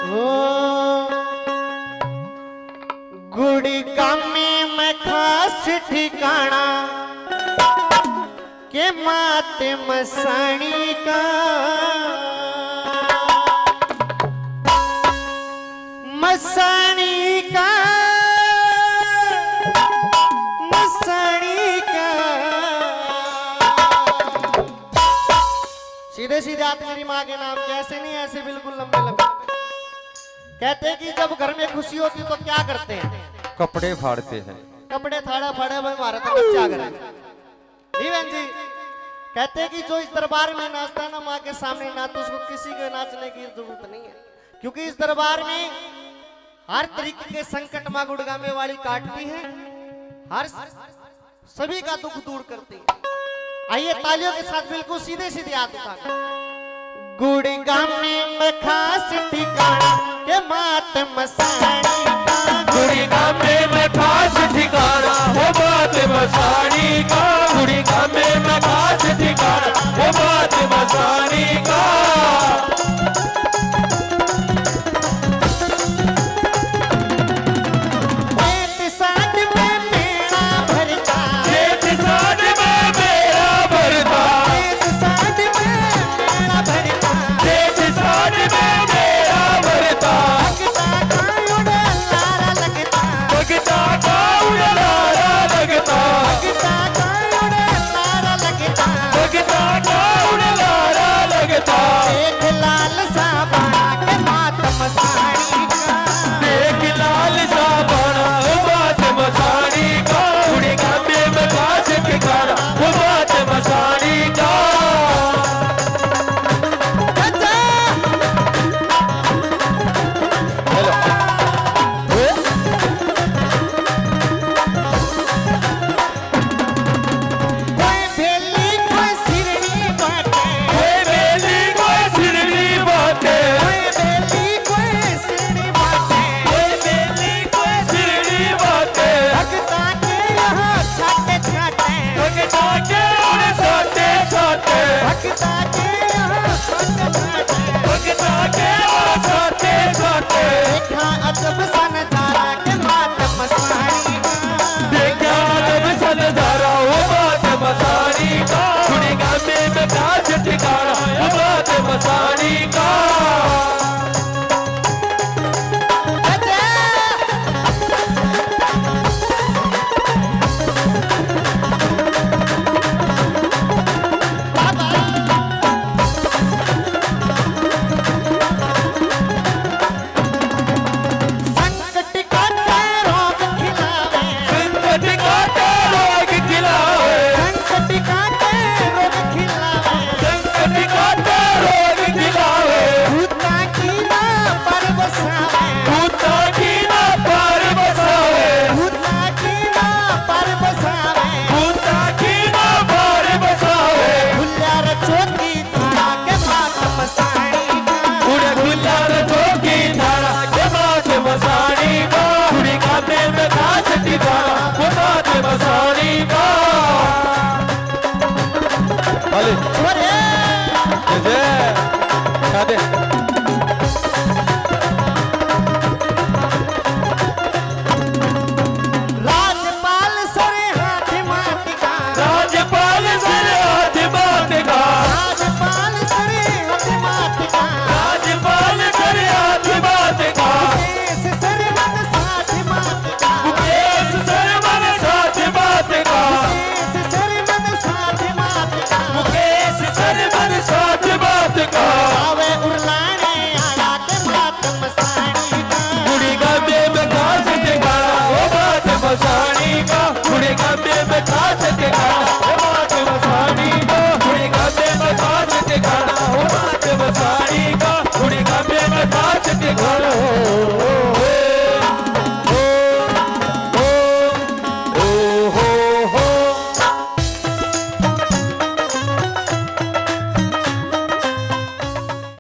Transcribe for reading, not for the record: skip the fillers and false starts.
गुड़गामी में खास ठिकाना के माते मसाणी का मसाणी का मसाणी का सीधे सीधे आते मेरी माँ के नाम कैसे नहीं ऐसे बिल्कुल लंबे लंबे। कहते हैं कि जब घर में खुशी होती तो क्या करते हैं? कपड़े फाड़ते हैं। कपड़े थाड़ा फाड़े भाई मारा तो बच्चा करें बहन जी। कहते हैं कि जो इस दरबार में नाचता है ना माँ के सामने ना तो उसको किसी के नाचने की जरूरत नहीं है, क्योंकि इस दरबार में हर तरीके के संकट माँ गुड़गामे वाली काटती है, हर सभी का दुख दूर करती है। आइए तालियों के साथ बिल्कुल सीधे सीधे हाथ उठा। गुड़गामे में खास ठिकाना के मात मसाणी